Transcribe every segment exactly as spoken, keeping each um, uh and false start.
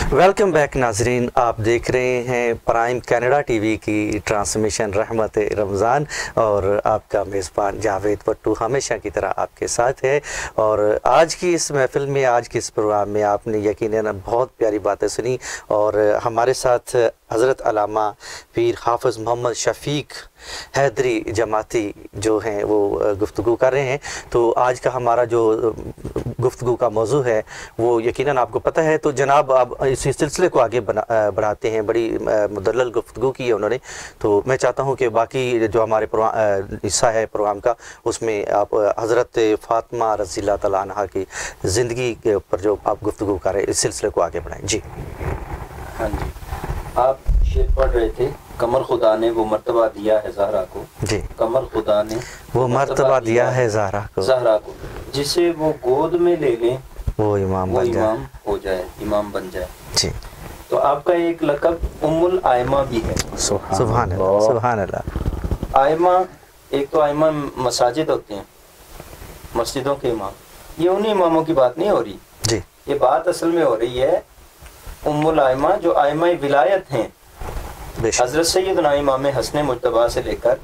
Welcome back नाजरीन, आप देख रहे हैं प्राइम कनाडा टीवी की ट्रांसमिशन रहमत रमज़ान और आपका मेज़बान जावेद पट्टू हमेशा की तरह आपके साथ है। और आज की इस महफ़िल में, आज के इस प्रोग्राम में आपने यकीनन बहुत प्यारी बातें सुनी और हमारे साथ हज़रत अल्लामा पीर हाफ़िज़ मोहम्मद शफ़ीक हैदरी जमाती जो हैं वो गुफ्तगू कर रहे हैं। तो आज का हमारा जो गुफ्तगू का मौजू है वो यकीनन आपको पता है। तो जनाब आप इसी सिलसिले को आगे बना बढ़ाते हैं। बड़ी मुदल्लल गुफ्तगू की है उन्होंने। तो मैं चाहता हूँ कि बाकी जो हमारे हिस्सा है प्रोग्राम का उसमें आप हज़रत फ़ातिमा रज़ी अल्लाह तआला अन्हा की ज़िंदगी के ऊपर जो आप गुफ्तगू कर रहे हैं इस सिलसिले को आगे बढ़ाएँ। जी हाँ जी, आप शेर पढ़ रहे थे, कमर खुदा ने वो मर्तबा दिया है ज़हरा को। जी, कमर खुदा ने वो मर्तबा दिया है ज़हरा को, ज़हरा को जिसे वो गोद में ले लें वो इमाम वो बन जाए। इमाम हो जाए, इमाम बन जाए। जी, तो आपका एक लक़ब उम्मुल आयमा भी है। सुभान अल्लाह, सुभान अल्लाह। आयमा, एक तो आयमा मसाजिद होते हैं, मस्जिदों के इमाम, ये उन्हीं इमामों की बात नहीं हो रही। जी, ये बात असल में हो रही है उम्मुल आयमा जो आयमा विलायत हैं, हज़रत सैयदना इमाम हसन मुज्तबा से लेकर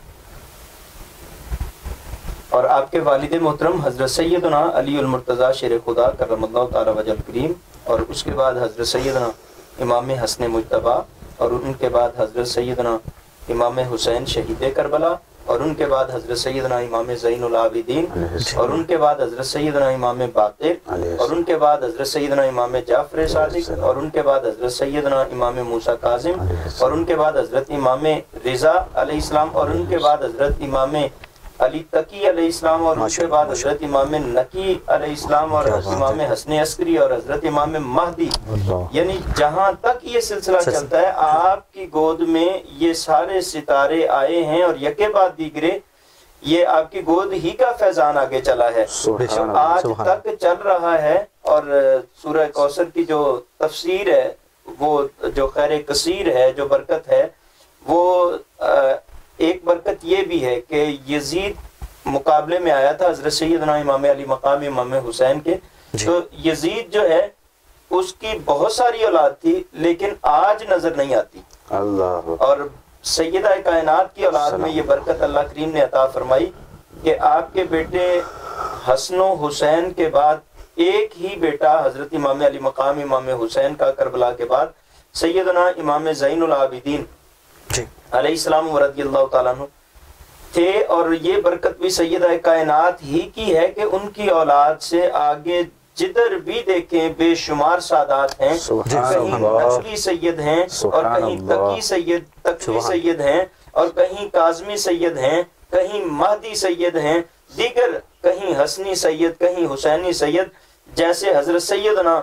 और आपके वालिद मोहतरम हज़रत सैयदना अली उल मुर्तज़ा शेर खुदा करमल्लाहु तआला वजहल करीम, और उसके बाद हज़रत सैयदना इमाम हसन मुज्तबा, और उनके बाद हज़रत सैयदना इमाम हुसैन शहीद करबला, और उनके बाद हज़रत सैयदना इमाम ज़ैनुल आबिदीन, और उनके बाद हज़रत सैयदना इमाम बाक़िर, और उनके बाद हज़रत सैयदना इमाम जाफ़र सादिक, और उनके बाद हज़रत सैयदना इमाम मूसा काज़िम, और उनके बाद हज़रत इमाम रिज़ा अलैहिस्सलाम, और उनके बाद हज़रत इमाम अली तकी अलैहिस्सलाम, और उनके बाद हज़रत इमाम नकी अलैहिस्सलाम, और इमाम हसन अस्करी, और हज़रत इमाम महदी। यानी जहाँ तक ये सिलसिला चलता है आपकी गोद में ये सारे सितारे आए हैं, और यके बाद दीगरे ये आपकी गोद ही का फैजान आगे चला है जो आज तक चल रहा है। और सूरह कौसर की जो तफसीर है, वो जो खैर कसीर है, जो बरकत है, वो एक बरकत ये भी है कि यजीद मुकाबले में आया था हज़रत सैयदना इमाम अली मकाम इमाम हुसैन के। तो यजीद जो है उसकी बहुत सारी औलाद थी लेकिन आज नजर नहीं आती अल्लाह। और सैयदा कायनात की औलाद में ये बरकत अल्लाह करीम ने अता फरमाई कि आपके बेटे हसन हुसैन के बाद एक ही बेटा हज़रत इमाम अली मकाम इमाम हुसैन का करबला के बाद सैयदना इमाम ज़ैनुल आबिदीन अलैहिस्सलाम व रज़ियल्लाहु ताला अन्हु थे। और ये बरकत भी सैयदा कायनात ही की है कि उनकी औलाद से आगे जिधर भी देखें बेशुमार सादात हैं, कहीं नकली सैयद हैं और कहीं तकी सैयद तकवी सैयद हैं, और कहीं काज़मी सैयद हैं, कहीं महदी सैयद हैं, दीगर कहीं हसनी सैयद, कहीं हुसैनी सैयद, जैसे हजरत सैयदना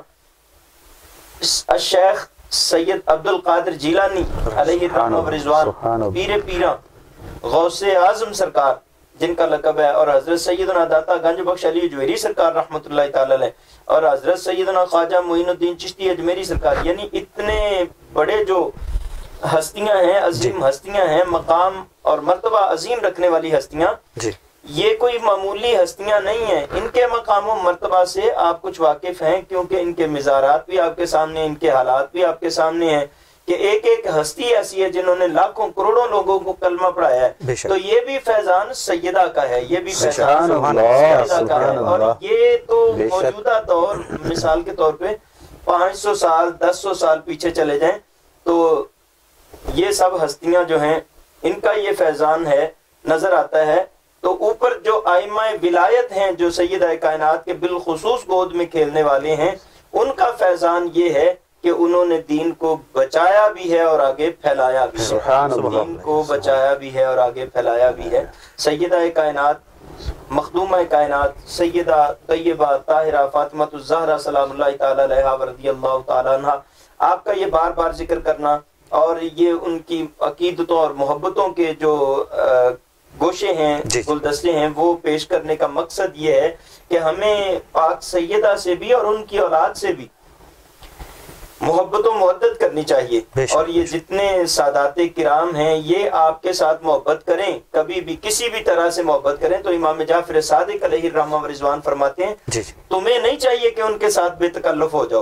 शेख सैयद अब्दुल कादिर जिलानी अलैहि रहमत व रिज़वान, पीरे पीरा गौसे आज़म सरकार जिनका लक़ब है, और हज़रत सैयदना दाता गंज बख्श अली जुवेरी सरकार रहमतुल्लाहि तआला अलैह, और हज़रत सैयदना ख्वाजा मोइनुद्दीन चिश्ती अजमेरी सरकार। यानी इतने बड़े जो हस्तियां हैं, अजीम हस्तियां हैं, मकाम और मर्तबा अजीम रखने वाली हस्तियां, ये कोई मामूली हस्तियां नहीं हैं। इनके मकाम और मर्तबा से आप कुछ वाकिफ हैं क्योंकि इनके मिज़ारात भी आपके सामने, इनके हालात भी आपके सामने हैं कि एक एक हस्ती ऐसी है जिन्होंने लाखों करोड़ों लोगों को कलमा पढ़ाया है। तो ये भी फैजान सैयदा का है, ये भी फैजान सैयदा का है। और ये तो मौजूदा तौर मिसाल के तौर पे पाँच सौ साल दस सौ साल पीछे चले जाएं तो ये सब हस्तियां जो हैं इनका ये फैजान है नजर आता है। तो ऊपर जो आइमा विलायत हैं जो सैयदा कायनात के बिलखुसूस गोद में खेलने वाले हैं, उनका फैजान ये है कि उन्होंने दीन को बचाया भी है और आगे फैलाया भी है, दीन को बचाया भी है और आगे फैलाया भी है। सैयदा कायनात मखदूमा कायनात सैयदा तैयबा ताहिरा फातिमातुज़ ज़हरा सलामुल्लाहि तआला अलैहा व रज़ियल्लाहु तआला अन्हा, आपका ये बार बार जिक्र करना और ये उनकी अकीदतों और मोहब्बतों के जो गोशे हैं, गुलदस्ते हैं, वो पेश करने का मकसद ये है कि हमें पाक सैयदा से भी और उनकी औलाद से भी मोहब्बत और मोहब्बत करनी चाहिए। और ये जितने सादाते किराम हैं ये आपके साथ मोहब्बत करें, कभी भी किसी भी तरह से मोहब्बत करें। तो इमाम जाफर सादिक अलैहि रहमत व रिज़वान फरमाते हैं तुम्हें नहीं चाहिए कि उनके साथ बेतकल्लुफ हो जाओ,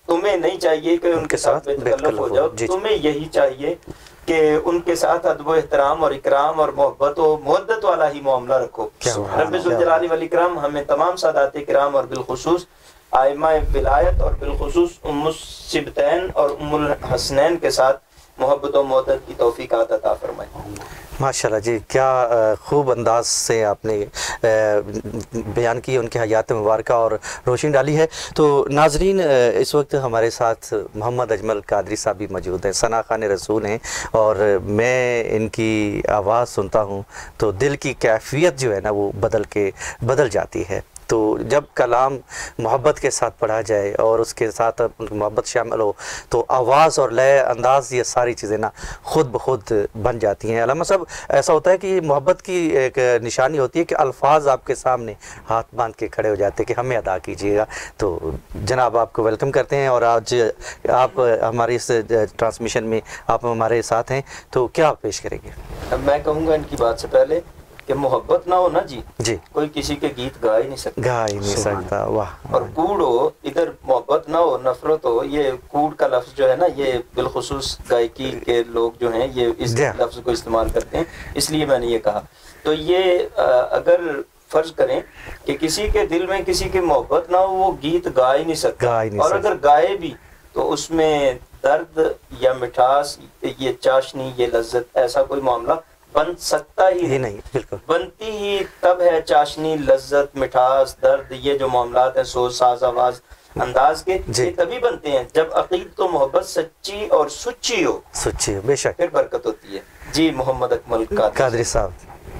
تمہیں نہیں چاہیے کہ ان کے ساتھ بے تکلف ہو جاؤ، تمہیں یہی چاہیے کہ ان کے ساتھ ادب و احترام اور اکرام اور محبت و مودت والا ہی معاملہ رکھو۔ رب ذوالجلال والاکرام ہمیں تمام سادات کرام اور بالخصوص ائمہ ولایت اور بالخصوص ام السبتین اور ام الحسنین کے ساتھ محبت و محبت کی توفیقات عطا فرمائے۔ ماشاءاللہ جی، کیا خوب انداز سے آپ نے بیان کی، ان کے حیات مبارکہ اور روشنی ڈالی ہے۔ تو ناظرین، اس وقت ہمارے ساتھ محمد اجمل قادری صاحب بھی موجود ہیں، ثنا خوان رسول ہیں، اور میں ان کی آواز سنتا ہوں تو دل کی کیفیت جو ہے نا وہ بدل کے بدل جاتی ہے۔ تو جب کلام محبت کے ساتھ پڑھا جائے اور اس کے ساتھ محبت شامل ہو تو آواز اور لے انداز یہ ساری چیزیں نا خود بخود بن جاتی ہیں۔ علامہ صاحب، ایسا ہوتا ہے کہ محبت کی ایک نشانی ہوتی ہے کہ الفاظ آپ کے سامنے ہاتھ باندھ کے کھڑے ہو جاتے ہیں کہ ہمیں ادا کیجیے گا۔ تو جناب آپ کو ویلکم کرتے ہیں، اور آج آپ ہماری اس ٹرانسمیشن میں آپ ہمارے ساتھ ہیں، تو کیا پیش کریں گے؟ میں کہوں گا ان کی بات سے پہلے کہ محبت نہ ہو نا جی جی کوئی کسی کے گیت گا ہی نہیں سکتا، گا ہی نہیں سکتا۔ واہ! اور کوڑ ہو ادھر، محبت نہ ہو نفرت ہو، یہ کوڑ کا لفظ جو ہے نا یہ بالخصوص گائکی کے لوگ جو ہیں یہ اس لفظ کو استعمال کرتے ہیں، اس لیے میں نے یہ کہا۔ تو یہ اگر فرض کریں کہ کسی کے دل میں کسی کی محبت نہ ہو، وہ گیت گا ہی نہیں سکتا، اور اگر گائے بھی تو اس میں درد یا مٹھاس، یہ چاشنی، یہ لذت، ایسا کوئی معاملہ بن سکتا ہی نہیں۔ بالکل بنتی ہی تب ہے چاشنی، لذت، مٹھاس، درد، یہ جو معاملات ہیں سوز، ساز، آواز، انداز کے، یہ تبھی بنتے ہیں جب عقیدت تو محبت سچی اور سچی ہو، سچی ہو، بے شک، پھر برکت ہوتی ہے۔ جی محمد اکمل قادری صاحب۔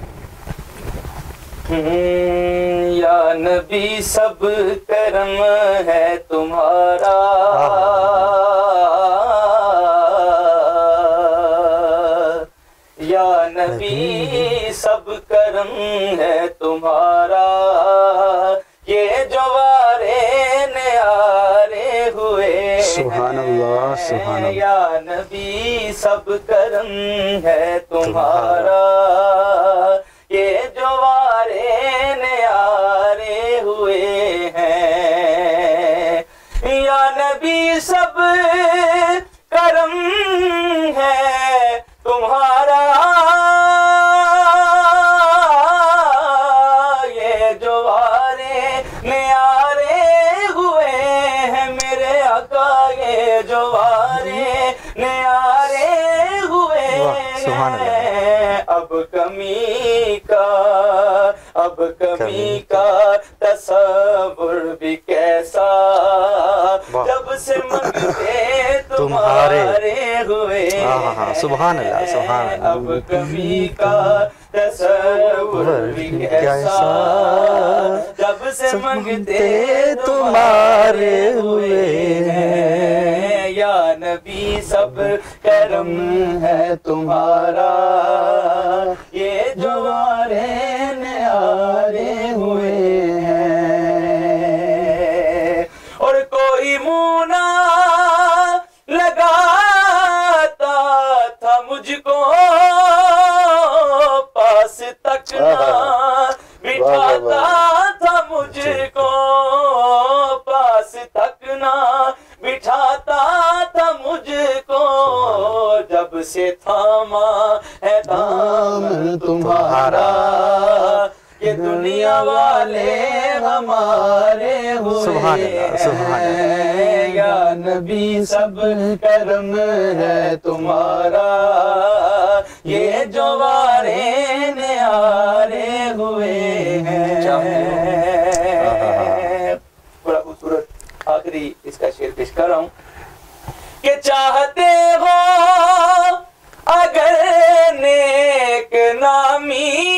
یا نبی سب کرم ہے تمہارا، یا نبی سب کرم ہے تمہارا، یہ جو وارے نیارے ہوئے، سبحان اللہ، سبحان اللہ، یا نبی سب کرم ہے تمہارا، یہ جو وارے نیارے ہوئے ہیں، یا نبی سب کرم ہے تمہارا، یہ جو وارے نیارے ہوئے ہیں میرے آقا، یہ جو وارے نیارے ہوئے ہیں، اب کمی کا اب کمی کا تصور بھی کیسا، جب سے منگتے تمہارے ہوئے، سبحان اللہ، سبحان اللہ، اب کمی کا تصور بھی کیسا، جب سے منگتے تمہارے ہوئے ہیں، یا نبی سب کرم ہے تمہارا، یہ جو وارے نیارے ہوئے ہیں، اور کوئی منہ نہ لگاتا تھا مجھ کو، پاس تک نہ بٹھاتا تھا مجھ کو، پاس تک نہ بٹھاتا تھا مجھ کو، جب سے تھاما ہے دامن تمہارا، یہ دنیا والے ہمارے ہوئے ہیں، یا نبی سب کرم ہے تمہارا، یہ جو وارے نیارے ہوئے ہیں۔ بڑا خوبصورت آخری اس کا شعر پیش کر رہا ہوں کہ چاہتے ہو اگر نیک نامی،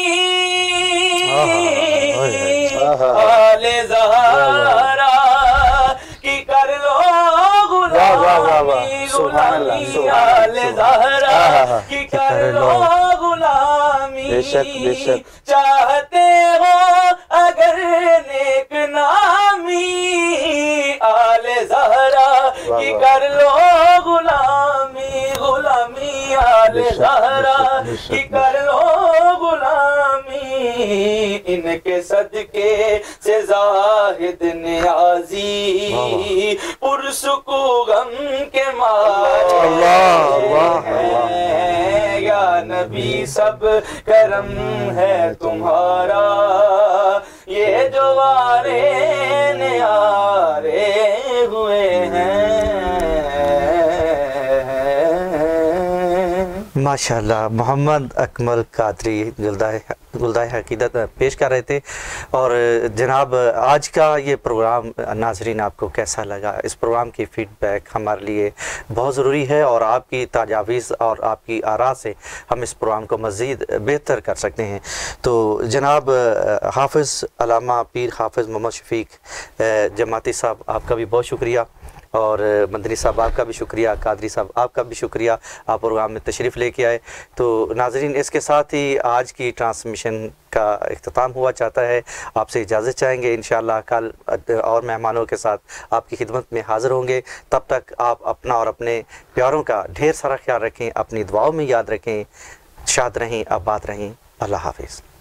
آل زہرا کی کر لو غلامی، غلامی آل زہرا کی کر لو غلامی، چاہتے ہو اگر نیک نامی، آل زہرا کی کر لو غلامی، غلامی آل زہرا کی کر لو غلامی، ان کے صدقے سے زاہد نیازی पुरसुकू गम के मारे हैं या नबी सब करम है तुम्हारा ये जो वारे न्यारे हुए हैं। माशाअल्लाह मोहम्मद अकमल कादरी गुलदाए गुलदाए हकीकत पेश कर रहे थे। और जनाब आज का ये प्रोग्राम नाजरीन आपको कैसा लगा? इस प्रोग्राम की फ़ीडबैक हमारे लिए बहुत ज़रूरी है और आपकी तजावीज़ और आपकी आरा से हम इस प्रोग्राम को मज़ीद बेहतर कर सकते हैं। तो जनाब हाफ़िज़ अल्लामा पीर हाफ़िज़ मोहम्मद शफ़ीक जमाती साहब आपका भी बहुत शुक्रिया और मदनी साहब आपका भी शुक्रिया, कादरी साहब आपका भी शुक्रिया, आप प्रोग्राम में तशरीफ़ लेके आए। तो नाज़रीन इसके साथ ही आज की ट्रांसमिशन का इख्तिताम हुआ चाहता है। आपसे इजाज़त चाहेंगे, इंशाअल्लाह कल और मेहमानों के साथ आपकी खिदमत में हाज़िर होंगे। तब तक आप अपना और अपने प्यारों का ढेर सारा ख्याल रखें, अपनी दुआओं में याद रखें। शाद रहें, आबाद रहें। अल्लाह हाफ़िज़।